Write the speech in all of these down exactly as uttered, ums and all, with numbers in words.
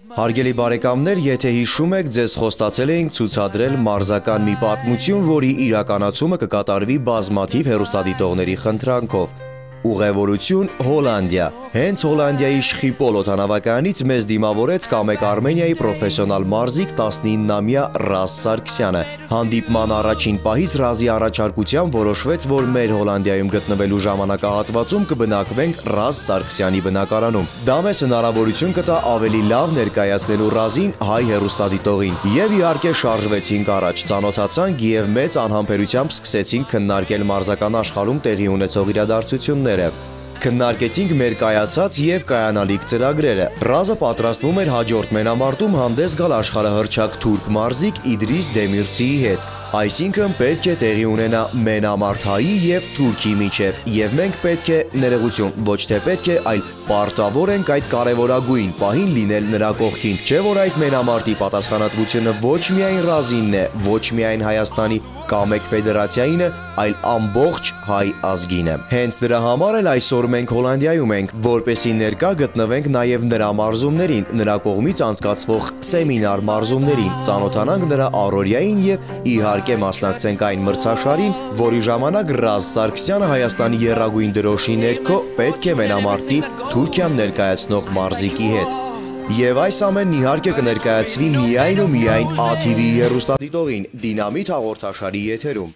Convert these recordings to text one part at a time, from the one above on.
Հարգելի բարեկամներ, եթե հիշում եք, ձեզ խոստացել էինք ցուցադրել մարզական մի պատմություն, որի իրականացումը կկատարվի բազմաթիվ հեռուստադիտողների խնդրանքով։ Ուղևորություն Հոլանդիա։ Հենց Հոլանդիայի Շխիպոլ օդանավակայանից մեզ դիմավորեց Կամեկ Արմենիայի պրոֆեսիոնալ մարզիկ տասնիննամյա Ռազ Սարգսյանը։ Հանդիպման առաջին պահից Ռազի առաջարկությամբ որոշվեց, որ մեր Հոլանդիայում գտնվելու ժամանակահատվածում կբնակվենք Ռազ Սարգսյանի բնակարանում։ Դա մեզ հնարավորություն կտա ավելի լավ ներկայացնելու Ռազին հայ հեռուստադիտողին։ Եվ իհարկե շարժվեցինք առաջ, ծանոթացանք եւ մեծ անհամբերությամբ սկսեցինք քննարկել մարզական աշխարհում տեղի ունեցող իրադարձությունները։ Քննարկեցինք մեր կայացած եւ կայանալիք ծրագրերը։ Ռազը պատրաստվում էր հաջորդ մենամարտում հանդես գալ աշխարհահռչակ թուրք մարզիկ Իդրիս Դեմիրցիի հետ։ Այսինքն պետք է տեղի ունենա մենամարտ հայի եւ թուրքի միջև, եւ մենք պետք է ներողություն, ոչ թե պետք է, այլ պարտավոր ենք այդ կարևորագույն պահին լինել նրա կողքին, չէ՞ որ այդ մենամարտի պատասխանատվությունը ոչ միայն Ռազինն է, ոչ միայն Հայաստանի Կամեկ Ֆեդերացիային է, այլ ամբողջ հայ ազգին է։ Հենց դրա համար էլ այսօր մենք Հոլանդիայում ենք, որպեսզի ներկա գտնվենք նաև նրա մարզումներին, նրա կողմից անցկացվող սեմինար մարզումներին, ծանոթանանք նրա առօրյային եւ իհարկե մասնակցենք այն մրցաշարին, որի ժամանակ Ռազ Սարգսյանը Հայաստանի եռագույն դրոշի ներքո պետք է մենամարտի Թուրքիան ներկայացնող մարզիկի հետ։ Եվ այս ամենն իհարկե կներկայացվի միայն ու միայն Ա Թ V-ի հեռուստադիտողին Դինամիտ հաղորդաշարի եթերում։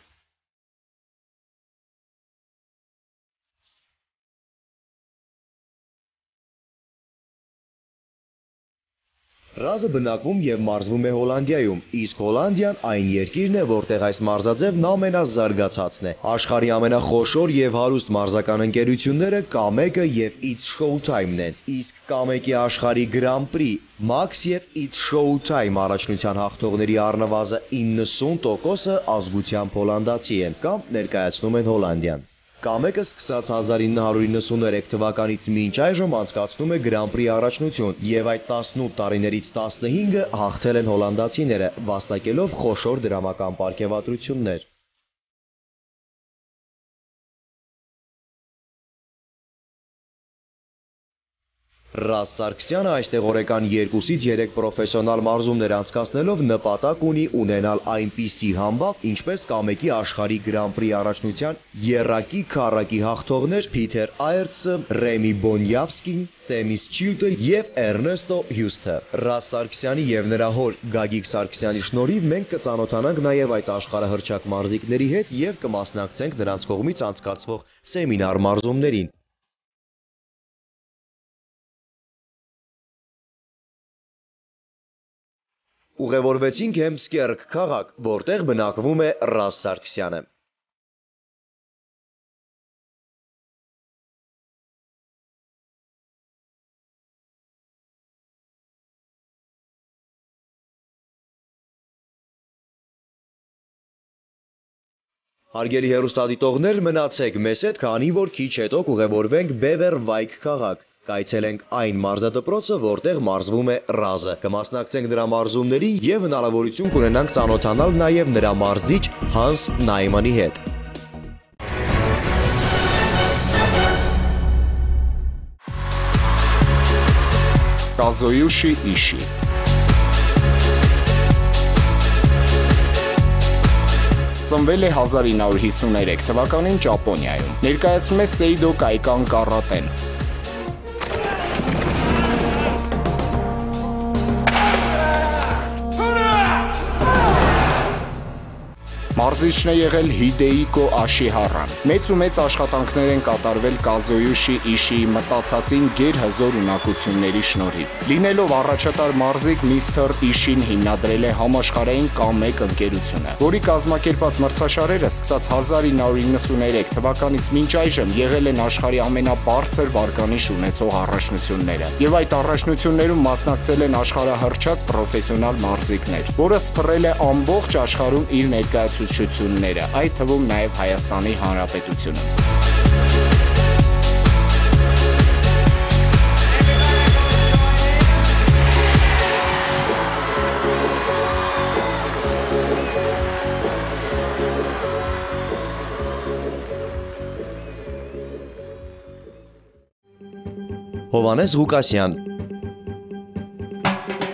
Ռազը բնակվում եւ մարզվում է Հոլանդիայում, իսկ Հոլանդիան այն երկիրն է, որտեղ այս մարզաձևն ամենազարգացածն է։ Աշխարհի ամենախոշոր եւ հարուստ մարզական ընկերությունները Կամեկը եւ It's Showtime-ն են, իսկ Կամեկի աշխարհի Grand Prix, Max եւ It's Showtime առաջնության հաղթողների առնվազն իննսուն տոկոսը ազգությամբ հոլանդացի են կամ ներկայացնում են Հոլանդիան։ Կամեկը սկսած հազար ինը հարյուր իննսուներեք թվականից մինչ այժմ անցկացնում է Grand Prix առաջնություն եւ այդ տասնութ տարիներից տասնհինգը հաղթել են հոլանդացիները, վաստակելով խոշոր դրամական պարգևատրություններ։ Ռազ Սարգսյանը այստեղ օրական երկուսից երեք պրոֆեսիոնալ մարզումներ անցկացնելով նպատակ ունի ունենալ այնպիսի համբավ, ինչպես Կամեկի աշխարհի Grand Prix առաջնության եռակի քառակի հաղթողներ Փիթեր Այերցը, Ռեմի Բոնյավսկին, Սեմիս Չիլտը եւ Էրնեստո Հյուստը։ Ռազ Սարգսյանի եւ նրա հոր Գագիկ Սարգսյանի շնորհիվ մենք կծանոթանանք նաեւ այդ աշխարհահռչակ մարզիկների հետ եւ կմասնակցենք նրանց կողմից անցկացվող սեմինար մարզումներին։ Ուղևորվեցինք Հեմսկերկ քաղաք, որտեղ բնակվում է Ռազ Սարգսյանը։ Հարգելի հեռուստադիտողներ, մնացեք մեզ հետ, քանի որ քիչ հետո կուղևորվենք Բևերվայք քաղաք։ Կայցելենք այն մարզադպրոցը, որտեղ մարզվում է Ռազը։ Կմասնակցենք նրա մարզումներին եւ հնարավորություն կունենանք ծանոթանալ նաեւ նրա մարզիչ Հանս Նայմանի հետ։ Կազոյուշի Իշի Ծնվել է հազար ինը հարյուր հիսուներեք թվականին Ճապոնիայում։ Ներկայացնում է Սեիդո Կայկան կարատեն։ Մարզիչն է եղել Հիդեիկո Աշիհարան։ Մեծ ու մեծ աշխատանքներ են կատարվել Կազոյուշի Իշիի մտածածին գերհզոր ունակությունների շնորհիվ։ Լինելով առաջատար մարզիկ, միստր Իշին հիմնադրել է համաշխարհային Կամեկ ընկերությունը, որի կազմակերպած մրցաշարերը սկսած հազար ինը հարյուր իննսուներեք թվականից մինչ այժմ եղել են աշխարհի ամենաբարձր վարկանիշ ունեցող առաջնությունները։ Եվ այդ առաջնություններում մասնակցել են աշխարհահռչակ պրոֆեսիոնալ մարզիկներ, որը սփռել է ամբողջ աշխարհում իր ներկայացուցիչությունները, այդ թվում նաև Հայաստանի Հանրապետությունը։ Հովհաննես Ղուկասյան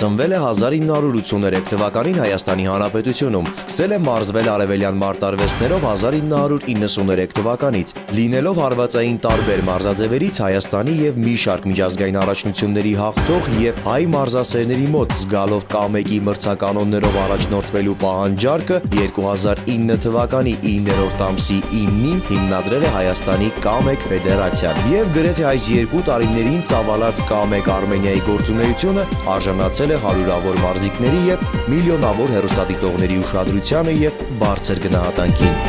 ծնվել է հազար ինը հարյուր ութսուներեք թվականին Հայաստանի Հանրապետությունում, սկսել է մարզվել արևելյան մարտարվեստներով հազար ինը հարյուր իննսուներեք թվականից, լինելով հարվածային տարբեր մարզաձևերից Հայաստանի եւ մի շարք միջազգային առաջնությունների հաղթող եւ հայ մարզասերների մոտ զգալով Կ մեկի մրցականոններով առաջնորդվելու պահանջարկը երկու հազար ինը թվականի իններորդ ամսի իննին հիմնադրել է Հայաստանի Կ մեկ ֆեդերացիան եւ գրեթե այս երկու տարիներին ծավալած Կ մեկ Արմենիայի գործունեությունը արժանացել է հարյուրավոր մարզիկների եւ միլիոնավոր հեռուստադիտողների ուշադրությանը եւ բարձր գնահատանքին։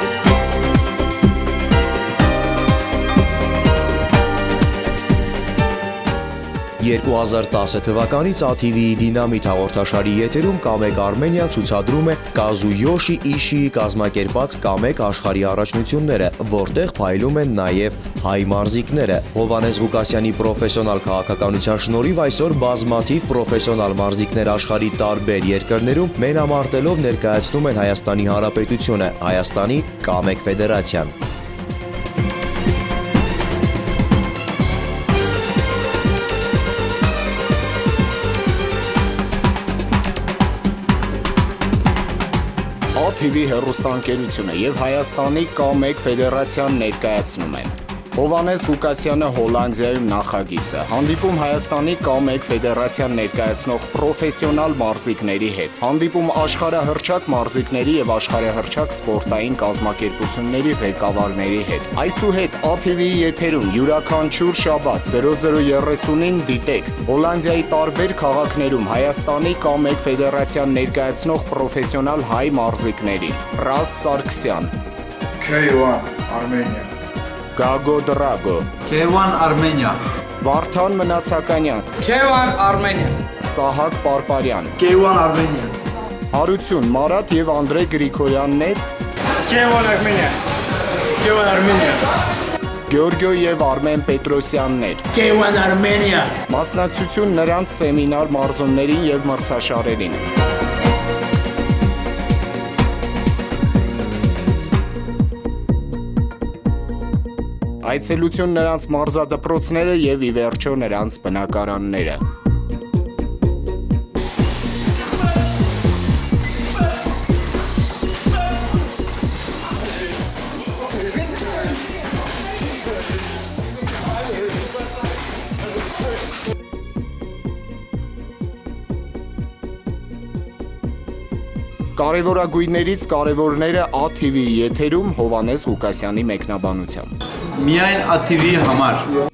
երկու հազար տասը թվականից Ա Թ V-ի Դինամիտ հաղորդաշարի եթերում Կ մեկ Արմենիան ցուցադրում է Կազույոշի Իշիի կազմակերպած Կ մեկ աշխարհի առաջնությունները, որտեղ փայլում են նաև հայ մարզիկները։ Հովհաննես Ղուկասյանի պրոֆեսիոնալ քաղաքականության շնորհիվ այսօր բազմաթիվ պրոֆեսիոնալ մարզիկներ աշխարհի տարբեր երկրներում մենամարտելով ներկայացնում են Հայաստանի Հանրապետությունը, Հայաստանի Կ մեկ ֆեդերացիան։ Ա Թ V հեռուստաընկերությունը եւ Հայաստանի Կ մեկ ֆեդերացիան ներկայացնում են Հովհաննես Ղուկասյանը Հոլանդիայում նախագիծը, հանդիպում Հայաստանի Կ մեկ ֆեդերացիան ներկայացնող պրոֆեսիոնալ մարզիկների հետ, հանդիպում աշխարհահռչակ մարզիկների եւ աշխարհահռչակ սպորտային կազմակերպությունների ղեկավարների հետ։ Այսուհետ Ա Թ V-ի եթերում յուրաքանչյուր շաբաթ զրո զրո երեսունին դիտեք Հոլանդիայի տարբեր քաղաքներում Հայաստանի Կ մեկ ֆեդերացիան ներկայացնող պրոֆեսիոնալ հայ մարզիկներին։ Ռաս Սարգսյան, K one Armenia, Գագո Դրագո, K one Armenia, Վարդան Մնացականյան, K one Armenia, Սահակ Պարպարյան, K one Armenia, Հարություն Մարատ եւ Անդրեյ Գրիգորյաններ, K one Armenia, K one Armenia, Գյորգյո եւ Արմեն Պետրոսյաններ, K one Armenia, մասնակցություն նրանց սեմինար մարզումներին եւ մրցաշարերին։ Այցելություն նրանց մարզադպրոցները եւ ի վերջո նրանց բնակարանները։ Կարևորագույններից կարևորները Ա Թ V-ի եթերում Հովհաննես Ղուկասյանի մեկնաբանությամբ։ Միայն Ա Թ V-ի համար